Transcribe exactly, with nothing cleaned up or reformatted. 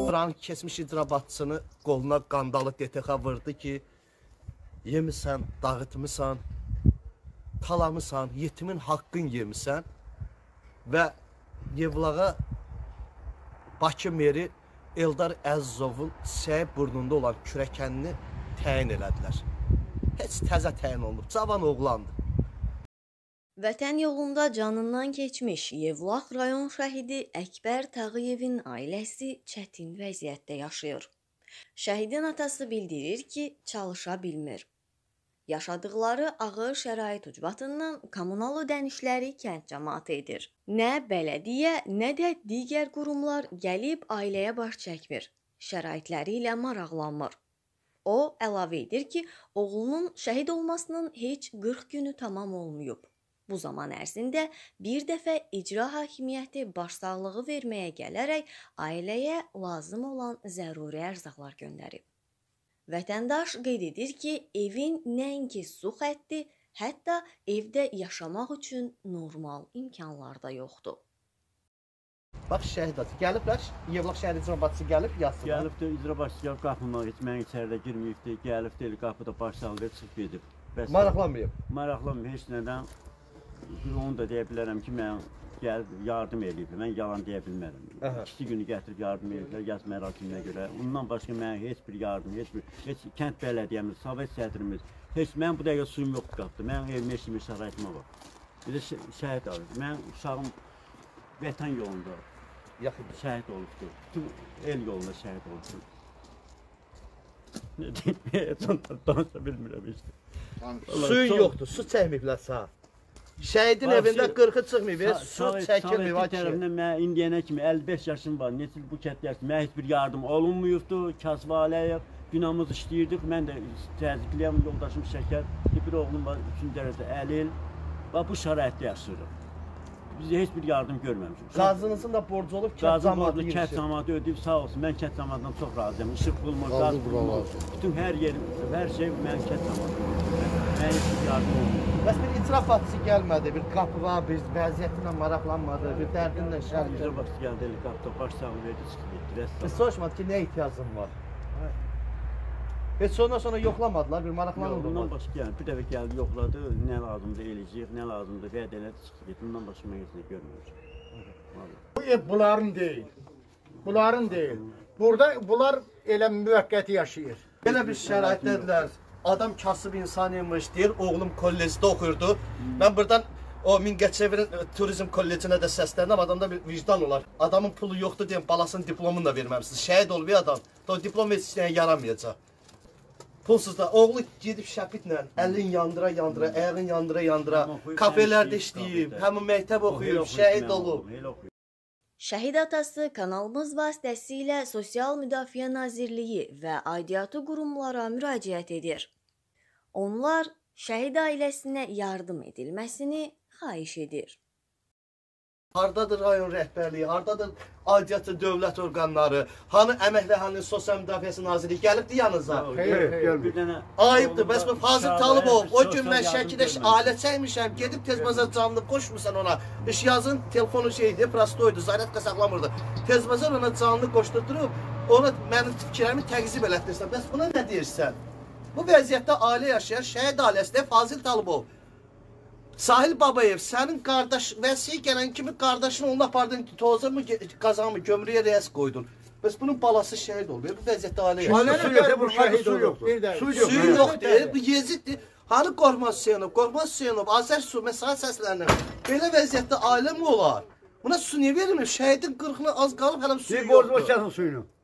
Buranın keçmiş icrabatçısını qoluna qandalı D T X vurdu ki, yemisən, dağıtmısan, talamısan, yetimin haqqın yemisən və Yevlağa Bakı meri Eldar Əzizovun səy burnunda olan kürəkənini təyin elədilər. Heç təzə təyin olunub, cavan oğlandı. Vətən yolunda canından keçmiş Yevlax rayon şəhidi Əkbər Tağıyevin ailəsi çətin vəziyyətdə yaşayır. Şəhidin atası bildirir ki, çalışa bilmir. Yaşadıkları ağır şərait ucbatından kommunal ödənişləri kənd cəmaatı edir. Nə bələdiyyə, nə də digər qurumlar gəlib ailəyə baş çəkmir. Şəraitləri ilə maraqlanmır. O, əlavə edir ki, oğlunun şəhid olmasının heç qırx günü tamam olmayıb. Bu zaman ərzində bir dəfə icra hakimiyyəti başsağlığı verməyə gələrək ailəyə lazım olan zəruri ərzaqlar göndərib. Vətəndaş qeyd edir ki, evin nəinki su xətti, hətta evdə yaşamaq üçün normal imkanlar da yoxdur. Bax, şəhid atı gəliblər, Yevlax şəhid icrabatçısı gəlib, yatsın. Gəlib də icrabatçısı gəlib, qapımdan heç mən içəridə girməyibdir, gəlib də qapıda başsağlığı çıxıb gedib. Maraqlanmayıb? Maraqlanmayıb, heç nədən. Onu da deyə bilərəm ki, mən gəlib yardım edib, mən yalan deyə bilmərəm. İkisi günü gətirib yardım ediblər, yaz mərakiminə görə. Ondan başqa mənə heç bir yardım, heç bir, heç kənd bələdiyyəmiz, Sovet sədrimiz, heç mən bu dəqiqə suyum yoxdur qapdı. Mənim evimə eşimi şəraitimə var. Bir də şəhid alır. Mən uşağım vətən yolunda şəhid olubdur. Bütün el yolunda şəhid olubdur. Nə deyim, danışa bilmirəm işte. Suyun yoxdur, su çəkməyiblər sağ. Şəhidin evində qırxı çıxmayıb, su çəkilməyib. Sovet tərəfindən mən indiyənə kimi əlli beş yaşım var, neçil bu kətlərsin, mən heç bir yardım olunmuyubdur, Kasıb Aliyev, binamız işləyirdik, mən də təzyiqliyəm, yoldaşım Şəkər, bir oğlum var, üçüncü dərəcədə Əlil, və bu şəraitdə yaşayırıq. Biz heç bir yardım görməmişik. Qazınızın da borcu olub, kənd cəmaatı girişir. Kənd cəmaatı ödəyib, sağ olsun, mən kənd cəmaatından çox razıyam, işıq bulmur, qaz bulmur, bütün hər yerim, hər şey mən kənd cəmaatı ödəyib, mən heç bir yardım olmur. Bəs bir icrabatçısı gəlmədi, bir qapığa, bir vəziyyətinlə maraqlanmadı, bir dərdinlə şərh. İcrabatçısı gəldi, qapıda başsağlığı verdi, çıxıb getdi. Biz soruşmadı ki, nə ihtiyacın var? Heç ondan sonra yoxlamadılar, bir maraqlanıldı. Bundan başqa yəni, bir dəfə gəldi, yoxladı, nə lazımdır eləyəcək, nə lazımdır vəd elədi, çıxıb getdi. Bundan başqa mən heç nə görmürəm. Bu ev bunların deyil, bunların deyil. Burada bunlar elə müvəqqəti yaşayır. Belə bir şəraitdədirlər. Adam kasıb insan imiş, deyir, oğlum kollecdə oxuyurdu. Mən buradan o Mingəçevirin turizm kollecinə də səsləndim, adamda bir vicdan olar. Adamın pulu yoxdur deyən, balasının diplomunu da verməmişsiniz. Şəhid ol bir adam, o diplom heç işləyən yaramayacaq. Pulsuz da, oğlu gedib şəpitlə, əlin yandıra yandıra, ayağın yandıra yandıra, kafelərdə işləyib, həmin məktəb oxuyub, şəhid olub. Şəhid atası kanalımız vasitəsilə Sosial Müdafiə Nazirliyi və aidiyyatı qurumlara müraciət edir. Onlar şəhid ailəsinə yardım edilməsini xahiş edir. Hardadır rayon rəhbərliyi, hardadır aidiyyatı dövlət orqanları, hanı Əmək və hanı Sosial Müdafiəsi Nazirliyi gəlibdir yanınıza? Xeyr, gəlmir. Ayıbdır, bəs bu Fazıl Talıbov, o gün mən Şəkidə alə çəkmişəm, gedib tezməzə canlı qoşmursan ona. İş yazın, telefonu şeydi, prostoydu, zaryadka saxlamırdı. Tezməzə ona canlı qoşdurdurup, ona mənim fikirlərimi təqzib elətdirsən. Bəs buna nə deyirsən? Bu vəziyyətdə ailə yaşayan şəhid ailəsi Fazıl Talıbov. Sahil Babayev, sənin qardaş, vəsiyə gələn kimi qardaşını onunla apardın, toza mı, qazanı mı, gömrüyə rəs qoydun. Bəs bunun balası şəhid olub, bu vəziyyətdə ailə yaşayır. Su yoxdur. Suyu yoxdur, bu Yeziddir. Hani Qorxmaz Hüseynov, Qorxmaz Hüseynov, Azər su, məsələ səslənir. Belə vəziyyətdə ailə mi olar? Buna su niyə verilmir? Şəhidin qırxını az qalıb, hələm suyu yoxdur. Bir borcuma çatın suyunu.